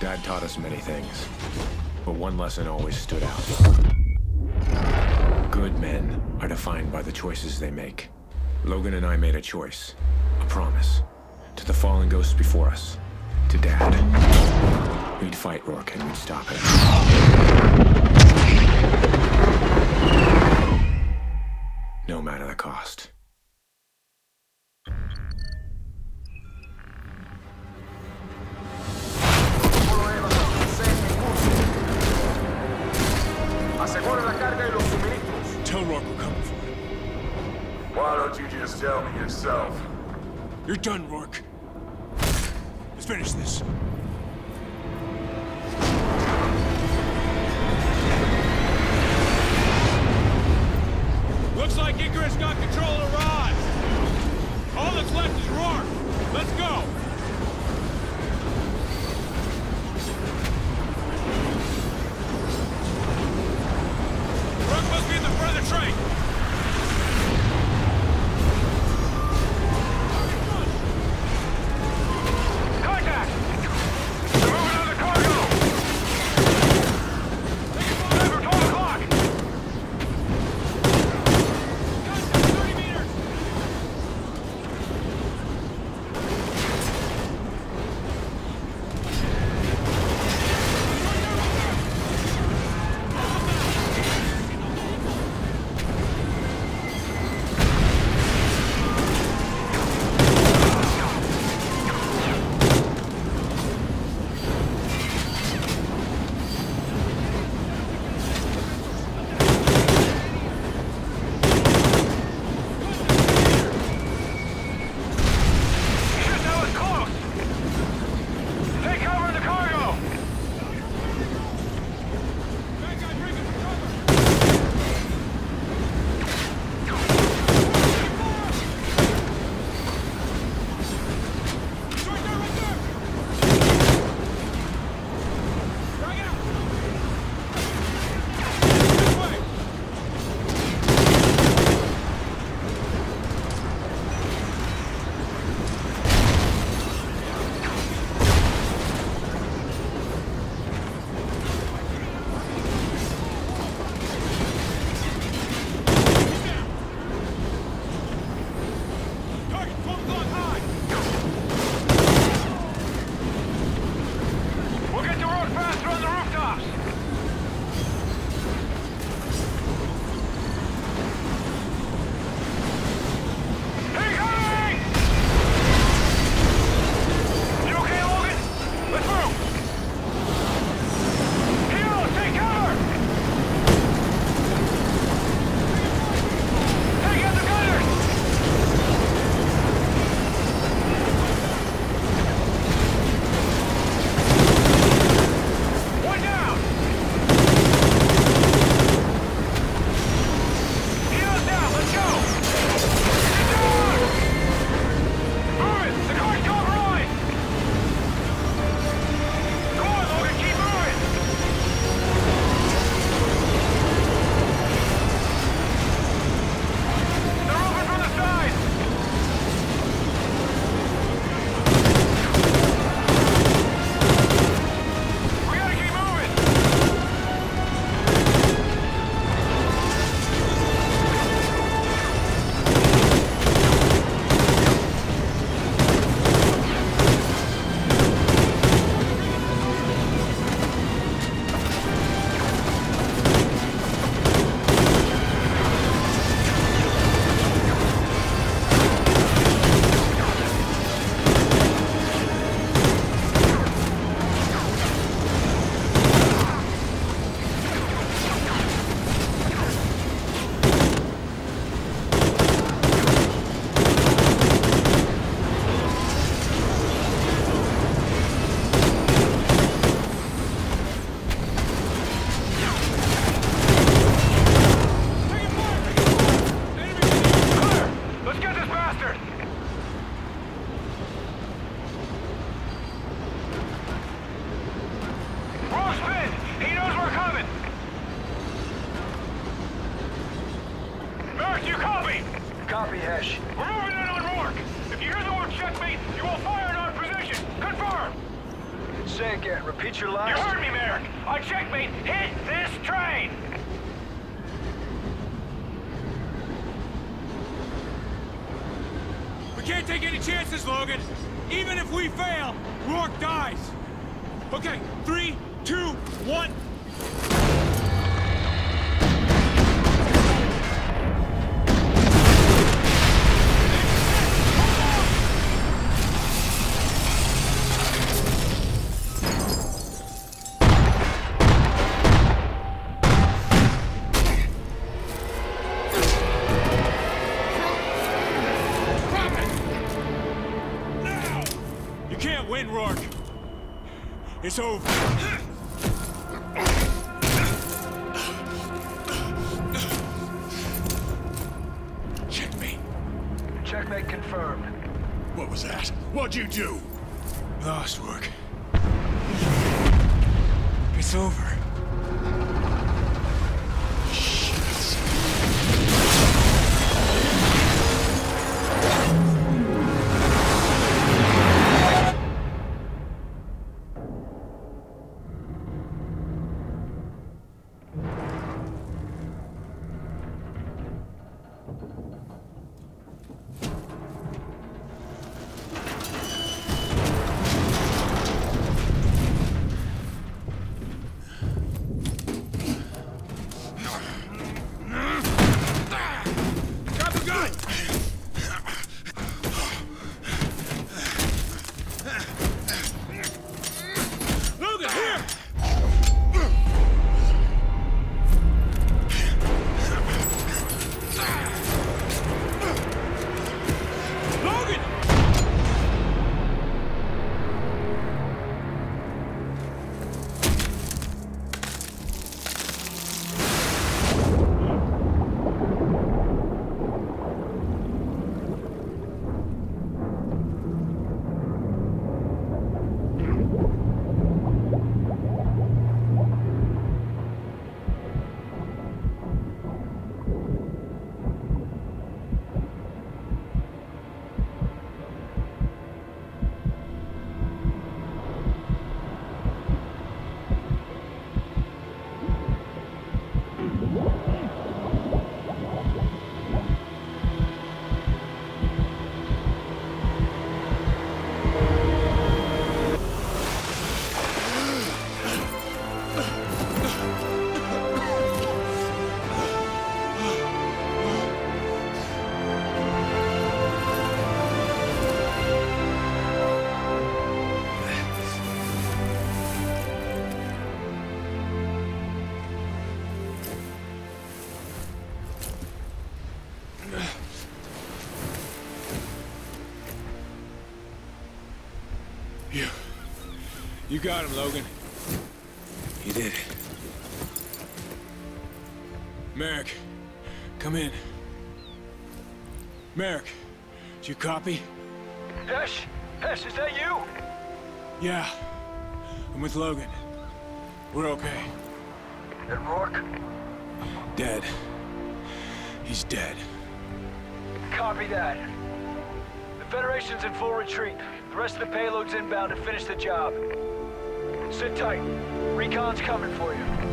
Dad taught us many things, but one lesson always stood out. Good men are defined by the choices they make. Logan and I made a choice, a promise, to the fallen ghosts before us, to Dad. We'd fight Rourke and we'd stop him. No matter the cost. Tell Rourke we're coming for him. Why don't you just tell me yourself? You're done, Rourke. Let's finish this. Looks like Icarus got control of the rods. All that's left is Rourke. Let's go. Rourke must be in the front of the train. Contact! They're moving on the cargo! Take your phone over 12 o'clock! Contact 30 meters! Copy, Hesh. We're moving in on Rourke. If you hear the word checkmate, you will fire in our position. Confirm. Say again, repeat your last... You heard me, Merrick! Our checkmate hit this train! We can't take any chances, Logan. Even if we fail, Rourke dies. Okay, 3, 2, 1. Win, Rourke. It's over. Checkmate. Checkmate confirmed. What was that? What'd you do? Lost, Rourke. It's over. You got him, Logan. You did. Merrick, come in. Merrick, do you copy? Hesh? Hesh, is that you? Yeah, I'm with Logan. We're okay. And Rourke? Dead. He's dead. Copy that. The Federation's in full retreat. The rest of the payload's inbound to finish the job. Sit tight. Recon's coming for you.